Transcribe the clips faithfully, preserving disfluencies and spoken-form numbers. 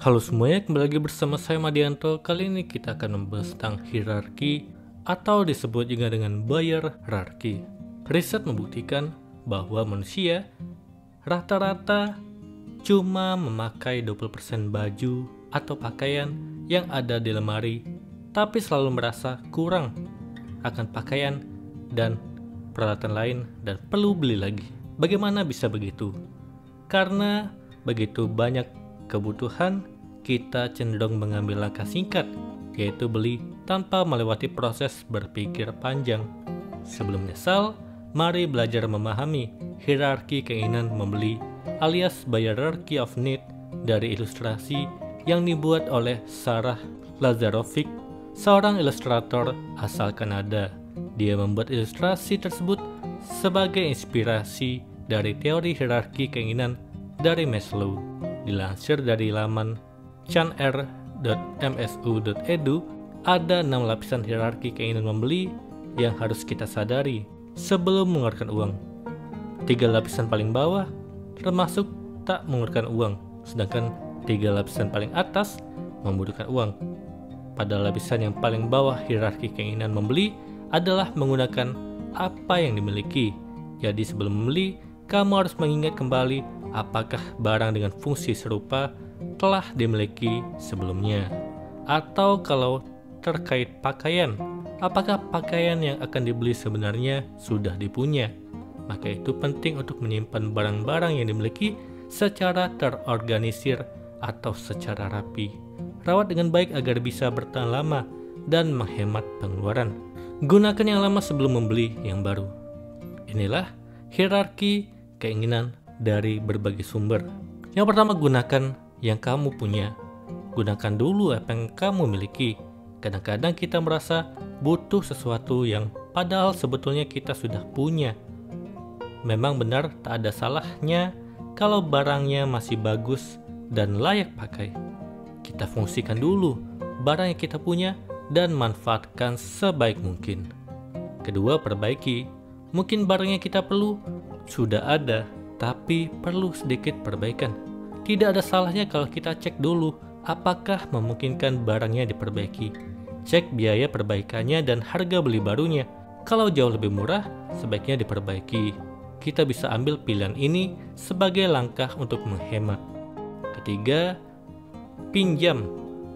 Halo semuanya, kembali lagi bersama saya Madianto. Kali ini kita akan membahas tentang hierarki atau disebut juga dengan hierarki. Riset membuktikan bahwa manusia rata-rata cuma memakai dua puluh persen baju atau pakaian yang ada di lemari, tapi selalu merasa kurang akan pakaian dan peralatan lain dan perlu beli lagi. Bagaimana bisa begitu? Karena begitu banyak kebutuhan, kita cenderung mengambil langkah singkat, yaitu beli tanpa melewati proses berpikir panjang. Sebelum menyesal, mari belajar memahami hierarki keinginan membeli alias hierarchy of need dari ilustrasi yang dibuat oleh Sarah Lazarovic, seorang ilustrator asal Kanada. Dia membuat ilustrasi tersebut sebagai inspirasi dari teori hierarki keinginan dari Maslow. Dilansir dari laman chanr dot m s u dot e d u, ada enam lapisan hierarki keinginan membeli yang harus kita sadari sebelum mengeluarkan uang. Tiga lapisan paling bawah termasuk tak mengeluarkan uang, sedangkan tiga lapisan paling atas membutuhkan uang. Pada lapisan yang paling bawah hierarki keinginan membeli adalah menggunakan apa yang dimiliki. Jadi sebelum membeli, kamu harus mengingat kembali apakah barang dengan fungsi serupa telah dimiliki sebelumnya. Atau kalau terkait pakaian, apakah pakaian yang akan dibeli sebenarnya sudah dipunya? Maka itu penting untuk menyimpan barang-barang yang dimiliki secara terorganisir atau secara rapi. Rawat dengan baik agar bisa bertahan lama dan menghemat pengeluaran. Gunakan yang lama sebelum membeli yang baru. Inilah hierarki keinginan dari berbagai sumber. Yang pertama, gunakan yang kamu punya. Gunakan dulu apa yang kamu miliki. Kadang-kadang kita merasa butuh sesuatu yang padahal sebetulnya kita sudah punya. Memang benar tak ada salahnya kalau barangnya masih bagus dan layak pakai. Kita fungsikan dulu barang yang kita punya dan manfaatkan sebaik mungkin. Kedua, perbaiki. Mungkin barang yang kita perlu sudah ada, tapi perlu sedikit perbaikan. Tidak ada salahnya kalau kita cek dulu apakah memungkinkan barangnya diperbaiki. Cek biaya perbaikannya dan harga beli barunya. Kalau jauh lebih murah, sebaiknya diperbaiki. Kita bisa ambil pilihan ini sebagai langkah untuk menghemat. Ketiga, pinjam.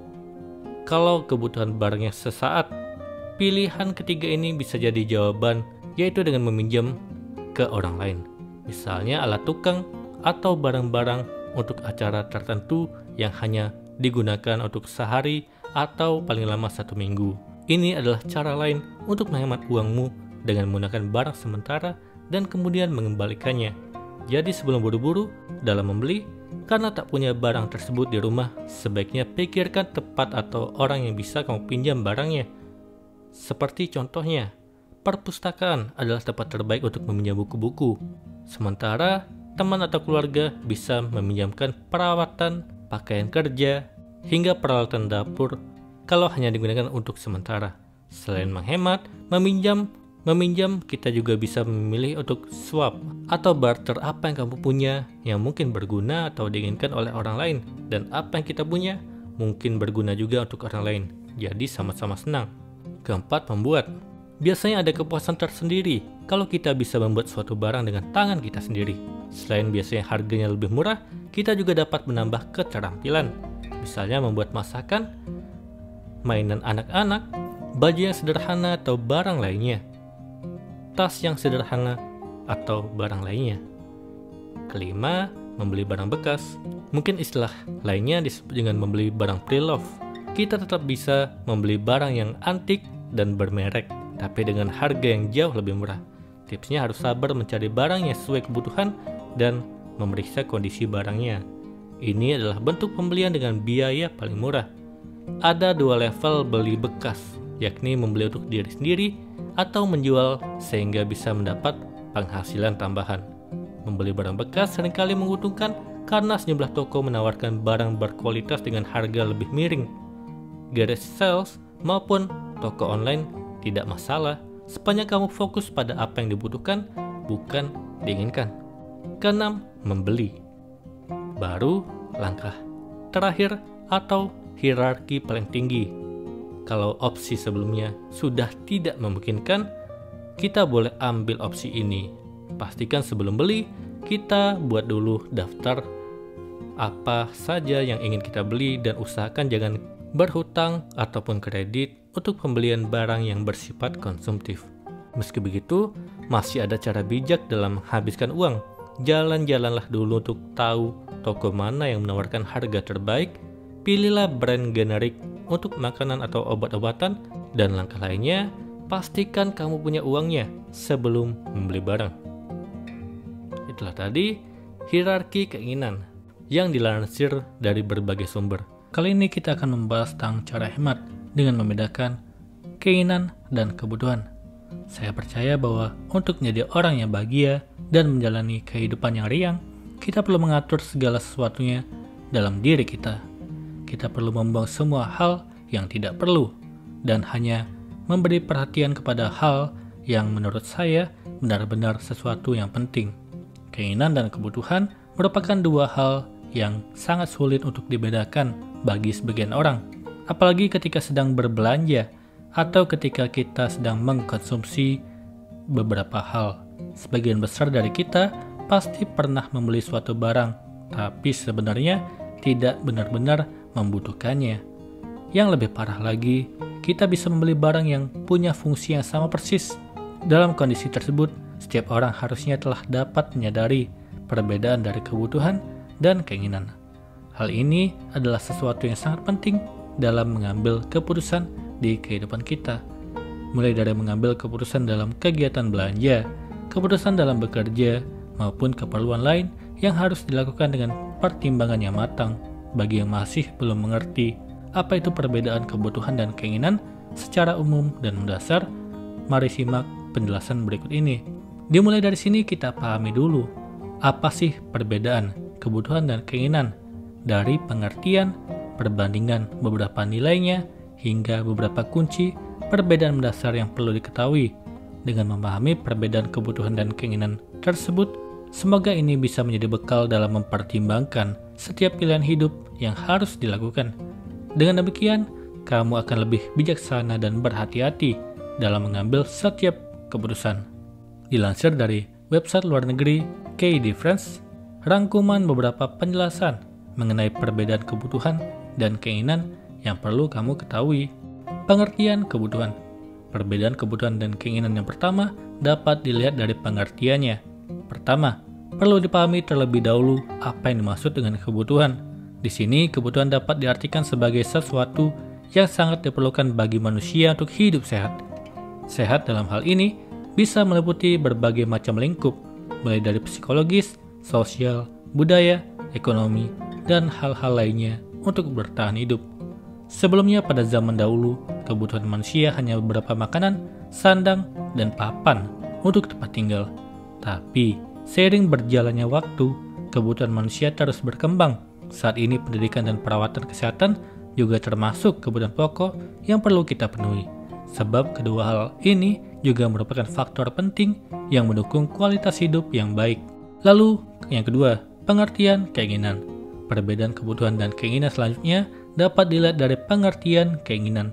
Kalau kebutuhan barangnya sesaat, pilihan ketiga ini bisa jadi jawaban, yaitu dengan meminjam ke orang lain. Misalnya alat tukang atau barang-barang untuk acara tertentu yang hanya digunakan untuk sehari atau paling lama satu minggu. Ini adalah cara lain untuk menghemat uangmu dengan menggunakan barang sementara dan kemudian mengembalikannya. Jadi sebelum buru-buru dalam membeli, karena tak punya barang tersebut di rumah, sebaiknya pikirkan tepat atau orang yang bisa kamu pinjam barangnya. Seperti contohnya, perpustakaan adalah tempat terbaik untuk meminjam buku-buku. Sementara teman atau keluarga bisa meminjamkan perawatan, pakaian kerja, hingga peralatan dapur kalau hanya digunakan untuk sementara. Selain menghemat, meminjam, meminjam kita juga bisa memilih untuk swap atau barter apa yang kamu punya yang mungkin berguna atau diinginkan oleh orang lain, dan apa yang kita punya mungkin berguna juga untuk orang lain. Jadi sama-sama senang. Keempat, membuat. Biasanya ada kepuasan tersendiri kalau kita bisa membuat suatu barang dengan tangan kita sendiri. Selain biasanya harganya lebih murah, kita juga dapat menambah keterampilan. Misalnya membuat masakan, mainan anak-anak, baju yang sederhana atau barang lainnya, tas yang sederhana atau barang lainnya. Kelima, membeli barang bekas. Mungkin istilah lainnya disebut dengan membeli barang pre-love. Kita tetap bisa membeli barang yang antik dan bermerek, tapi dengan harga yang jauh lebih murah. Tipsnya harus sabar mencari barang yang sesuai kebutuhan dan memeriksa kondisi barangnya. Ini adalah bentuk pembelian dengan biaya paling murah. Ada dua level beli bekas, yakni membeli untuk diri sendiri atau menjual sehingga bisa mendapat penghasilan tambahan. Membeli barang bekas seringkali menguntungkan karena sejumlah toko menawarkan barang berkualitas dengan harga lebih miring. Garage sales maupun toko online tidak masalah, sepanjang kamu fokus pada apa yang dibutuhkan, bukan diinginkan. Keenam, membeli. Baru langkah terakhir, atau hierarki paling tinggi. Kalau opsi sebelumnya sudah tidak memungkinkan, kita boleh ambil opsi ini. Pastikan sebelum beli, kita buat dulu daftar apa saja yang ingin kita beli dan usahakan jangan berhutang ataupun kredit untuk pembelian barang yang bersifat konsumtif. Meski begitu, masih ada cara bijak dalam menghabiskan uang. Jalan-jalanlah dulu untuk tahu toko mana yang menawarkan harga terbaik. Pilihlah brand generik untuk makanan atau obat-obatan, dan langkah lainnya, pastikan kamu punya uangnya sebelum membeli barang. Itulah tadi hierarki keinginan yang dilansir dari berbagai sumber. Kali ini kita akan membahas tentang cara hemat dengan membedakan keinginan dan kebutuhan. Saya percaya bahwa untuk menjadi orang yang bahagia dan menjalani kehidupan yang riang, kita perlu mengatur segala sesuatunya dalam diri kita. Kita perlu membuang semua hal yang tidak perlu dan hanya memberi perhatian kepada hal yang menurut saya benar-benar sesuatu yang penting. Keinginan dan kebutuhan merupakan dua hal yang sangat sulit untuk dibedakan bagi sebagian orang, apalagi ketika sedang berbelanja atau ketika kita sedang mengkonsumsi beberapa hal. Sebagian besar dari kita pasti pernah membeli suatu barang, tapi sebenarnya tidak benar-benar membutuhkannya. Yang lebih parah lagi, kita bisa membeli barang yang punya fungsi yang sama persis. Dalam kondisi tersebut, setiap orang harusnya telah dapat menyadari perbedaan dari kebutuhan dan keinginan. Hal ini adalah sesuatu yang sangat penting dalam mengambil keputusan di kehidupan kita. Mulai dari mengambil keputusan dalam kegiatan belanja, keputusan dalam bekerja, maupun keperluan lain yang harus dilakukan dengan pertimbangan yang matang. Bagi yang masih belum mengerti apa itu perbedaan kebutuhan dan keinginan secara umum dan mendasar, mari simak penjelasan berikut ini. Dimulai dari sini kita pahami dulu, apa sih perbedaan kebutuhan dan keinginan, dari pengertian, perbandingan beberapa nilainya, hingga beberapa kunci perbedaan mendasar yang perlu diketahui. Dengan memahami perbedaan kebutuhan dan keinginan tersebut, semoga ini bisa menjadi bekal dalam mempertimbangkan setiap pilihan hidup yang harus dilakukan. Dengan demikian, kamu akan lebih bijaksana dan berhati-hati dalam mengambil setiap keputusan. Dilansir dari website luar negeri Key Difference, rangkuman beberapa penjelasan mengenai perbedaan kebutuhan dan keinginan yang perlu kamu ketahui. Pengertian kebutuhan. Perbedaan kebutuhan dan keinginan yang pertama dapat dilihat dari pengertiannya. Pertama, perlu dipahami terlebih dahulu apa yang dimaksud dengan kebutuhan. Di sini, kebutuhan dapat diartikan sebagai sesuatu yang sangat diperlukan bagi manusia untuk hidup sehat. Sehat dalam hal ini bisa meliputi berbagai macam lingkup, mulai dari psikologis, sosial, budaya, ekonomi, dan hal-hal lainnya untuk bertahan hidup. Sebelumnya pada zaman dahulu, kebutuhan manusia hanya beberapa makanan, sandang, dan papan untuk tempat tinggal. Tapi, seiring berjalannya waktu, kebutuhan manusia terus berkembang. Saat ini pendidikan dan perawatan kesehatan juga termasuk kebutuhan pokok yang perlu kita penuhi. Sebab kedua hal ini juga merupakan faktor penting yang mendukung kualitas hidup yang baik. Lalu, yang kedua, pengertian keinginan. Perbedaan kebutuhan dan keinginan selanjutnya dapat dilihat dari pengertian keinginan.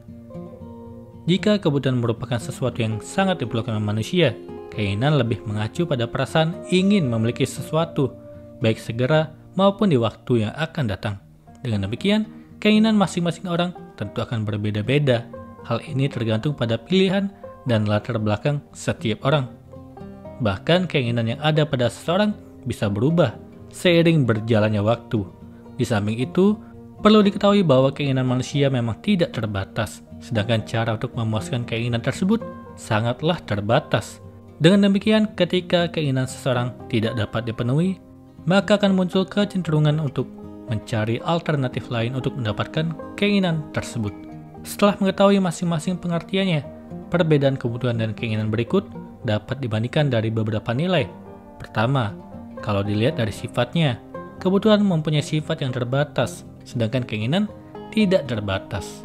Jika kebutuhan merupakan sesuatu yang sangat diperlukan manusia, keinginan lebih mengacu pada perasaan ingin memiliki sesuatu, baik segera maupun di waktu yang akan datang. Dengan demikian, keinginan masing-masing orang tentu akan berbeda-beda. Hal ini tergantung pada pilihan dan latar belakang setiap orang. Bahkan keinginan yang ada pada seseorang bisa berubah seiring berjalannya waktu. Di samping itu, perlu diketahui bahwa keinginan manusia memang tidak terbatas, sedangkan cara untuk memuaskan keinginan tersebut sangatlah terbatas. Dengan demikian, ketika keinginan seseorang tidak dapat dipenuhi, maka akan muncul kecenderungan untuk mencari alternatif lain untuk mendapatkan keinginan tersebut. Setelah mengetahui masing-masing pengertiannya, perbedaan kebutuhan dan keinginan berikut dapat dibandingkan dari beberapa nilai. Pertama, kalau dilihat dari sifatnya, kebutuhan mempunyai sifat yang terbatas, sedangkan keinginan tidak terbatas.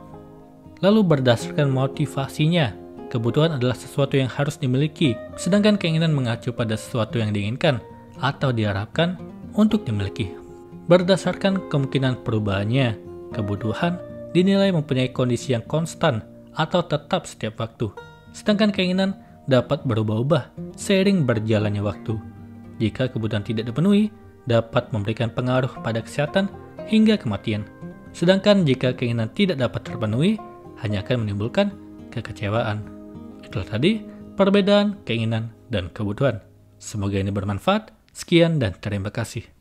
Lalu berdasarkan motivasinya, kebutuhan adalah sesuatu yang harus dimiliki, sedangkan keinginan mengacu pada sesuatu yang diinginkan atau diharapkan untuk dimiliki. Berdasarkan kemungkinan perubahannya, Kebutuhan dinilai mempunyai kondisi yang konstan atau tetap setiap waktu, sedangkan keinginan dapat berubah-ubah seiring berjalannya waktu. Jika kebutuhan tidak dipenuhi, dapat memberikan pengaruh pada kesehatan hingga kematian. Sedangkan jika keinginan tidak dapat terpenuhi, hanya akan menimbulkan kekecewaan. Itulah tadi perbedaan keinginan dan kebutuhan. Semoga ini bermanfaat. Sekian dan terima kasih.